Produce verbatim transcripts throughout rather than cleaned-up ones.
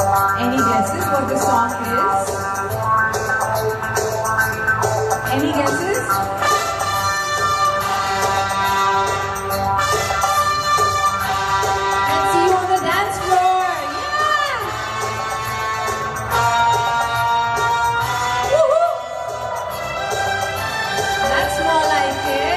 Any guesses what the song is? Any guesses? Let's see you on the dance floor. Yeah! Woohoo! That's more like it.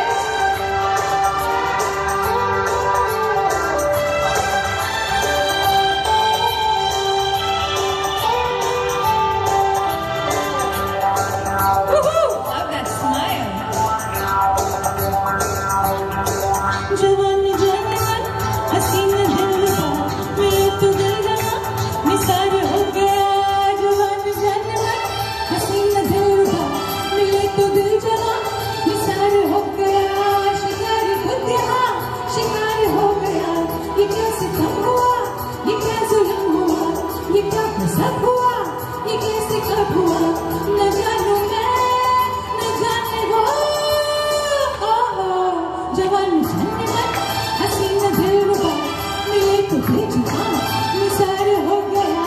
जवानी जान मन हसीना दिलरुबा मैं तो दिल जमा निसार हो गया जवानी जान मन हसीना दिलरुबा मैं तो दिल जमा निसार हो गया शिकार खुद यहाँ शिकार हो गया ये कैसे कब हुआ ये क्या जुल्म हुआ ये क्या गज़ब हुआ ये कैसे कब हुआ न जानूं मैं न जाने वो जवानी जान हसीना दिलरुबा मिले तो बेजुबा निसार हो गया.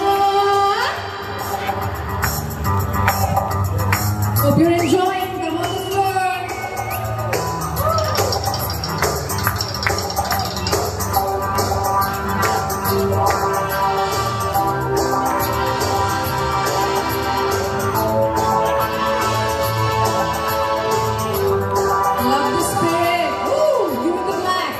Hope you're enjoying. Come on the floor. Love the spirit. Ooh, you in the black.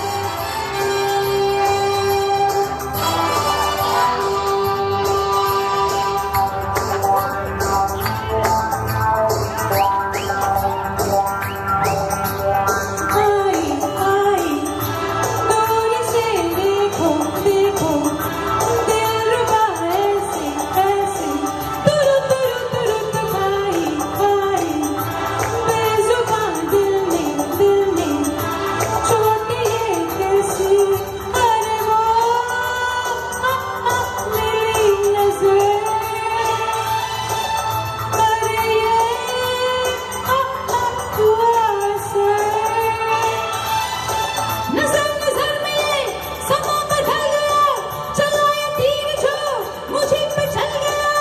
आई आई दूर से देखो देखो दिलरुबा ऐसे ऐसे तुरु तुरु तुरु पाई पाई बेजुबान दिल में दिल में चोट ये कैसी अरे वो आ, आ, मेरी नज़र अरे ये आ, आ, हुआ असर नजर नजर में समा बदल गया चला ये तीर जो मुझे पे चल गया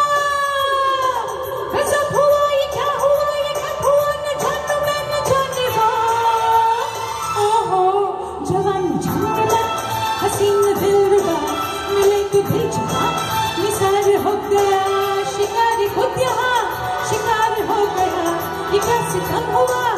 गज़ब हुआ ये क्या हुआ ये कब हुआ न जानूं मैं न जाने वो ओहो जवानी जान मन हसीना दिलरुबा मिले तो बेजुबा निसार हो गया शिकारी खुद यहाँ शिकार हो गया ये कैसे कब हुआ